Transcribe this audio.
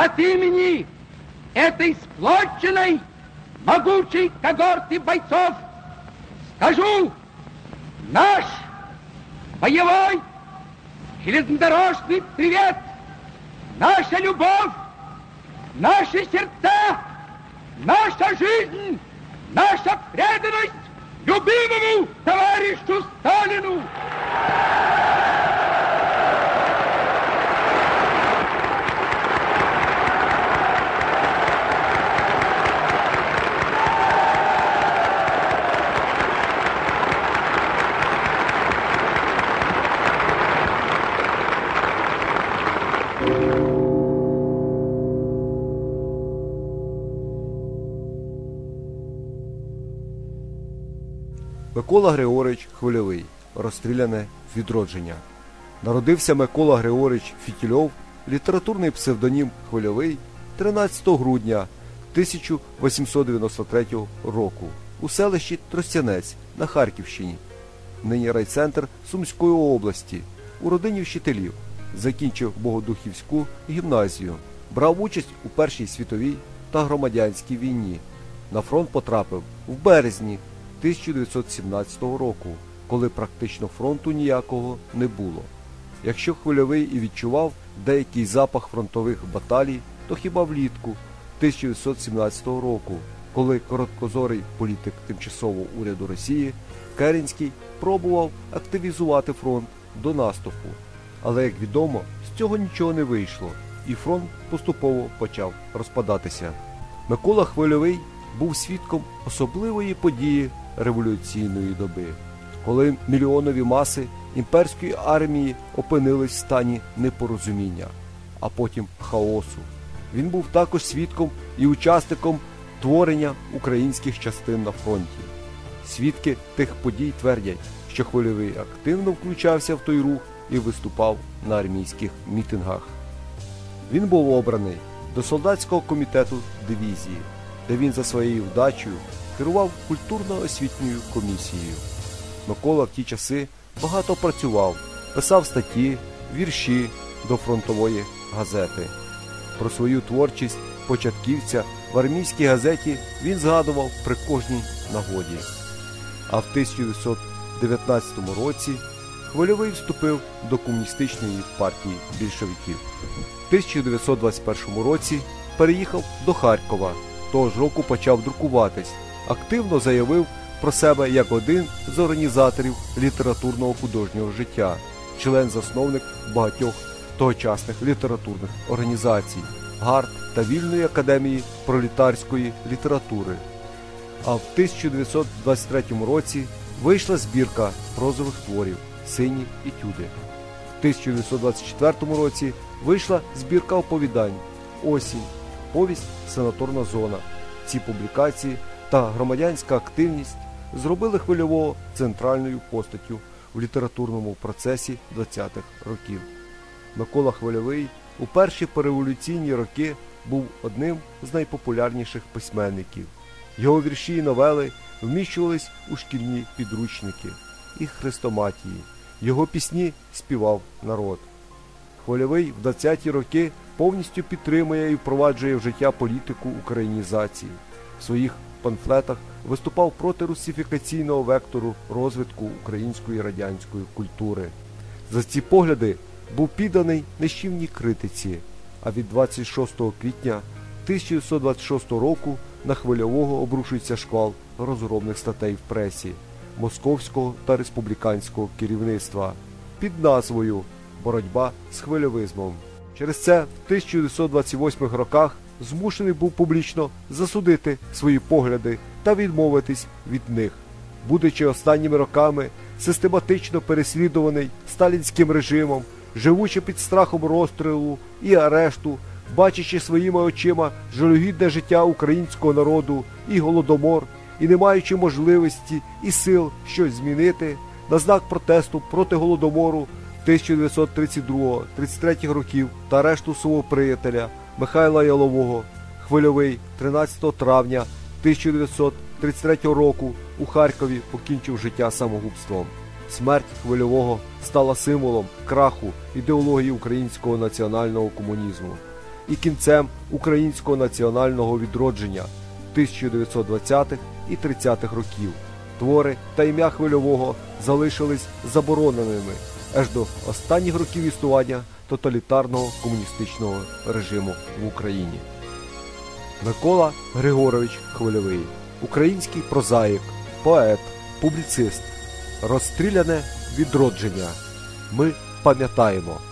от имени этой сплоченной, могучей когорты бойцов скажу: наш боевой железнодорожный привет, наша любовь, наши сердца, наша жизнь, наша преданность любимому товарищу Сталину! Микола Григорович Хвильовий. Розстріляне відродження. Народився Микола Григорович Фітільов, літературний псевдонім Хвильовий, 13 грудня 1893 року у селищі Тростянець на Харківщині, нині райцентр Сумської області, у родині вчителів. Закінчив Богодухівську гімназію. Брав участь у Першій світовій та громадянській війні. На фронт потрапив в березні 1917 року, коли практично фронту ніякого не було. Якщо Хвильовий і відчував деякий запах фронтових баталій, то хіба влітку 1917 року, коли короткозорий політик тимчасового уряду Росії Керенський пробував активізувати фронт до наступу. Але, як відомо, з цього нічого не вийшло, і фронт поступово почав розпадатися. Микола Хвильовий був свідком особливої події революційної доби, коли мільйонові маси імперської армії опинились в стані непорозуміння, а потім хаосу. Він був також свідком і учасником творення українських частин на фронті. Свідки тих подій твердять, що Хвильовий активно включався в той рух і виступав на армійських мітингах. Він був обраний до солдатського комітету дивізії, де він за своєю вдачею керував культурно-освітньою комісією. Микола в ті часи багато працював, писав статті, вірші до фронтової газети. Про свою творчість початківця в армійській газеті він згадував при кожній нагоді. А в 1919 році Хвильовий вступив до Комуністичної партії більшовиків. В 1921 році переїхав до Харкова. Того ж року почав друкуватись. Активно заявив про себе як один з організаторів літературного художнього життя, член-засновник багатьох тогочасних літературних організацій, ГАРД та Вільної академії пролетарської літератури. А в 1923 році вийшла збірка прозових творів «Сині етюди». В 1924 році вийшла збірка оповідань «Осінь», повість «Санаторна зона». Ці публікації та громадянська активність зробили Хвильового центральною постаттю в літературному процесі 20-х років. Микола Хвильовий у перші пореволюційні роки був одним з найпопулярніших письменників. Його вірші і новели вміщувались у шкільні підручники і хрестоматії. Його пісні співав народ. Хвильовий в 20-ті роки повністю підтримує і впроваджує в життя політику українізації. В своїх памфлетах виступав проти русифікаційного вектору розвитку української радянської культури. За ці погляди був підданий нищівній критиці, а від 26 квітня 1926 року на Хвильового обрушується шквал розгромних статей в пресі московського та республіканського керівництва під назвою «Боротьба з хвильовизмом». Через це в 1928 роках змушений був публічно засудити свої погляди та відмовитись від них. Будучи останніми роками систематично переслідуваний сталінським режимом, живучи під страхом розстрілу і арешту, бачачи своїми очима жалюгідне життя українського народу і голодомор, і не маючи можливості і сил щось змінити, на знак протесту проти голодомору 1932-33 років та арешту свого приятеля Михайла Ялового, Хвильовий 13 травня 1933 року у Харкові покінчив життя самогубством. Смерть Хвильового стала символом краху ідеології українського національного комунізму. і кінцем українського національного відродження 1920-х і 30-х років. Твори та ім'я Хвильового залишились забороненими аж до останніх років існування тоталітарного комуністичного режиму в Україні. Микола Григорович Хвильовий – український прозаїк, поет, публіцист. Розстріляне відродження. Ми пам'ятаємо.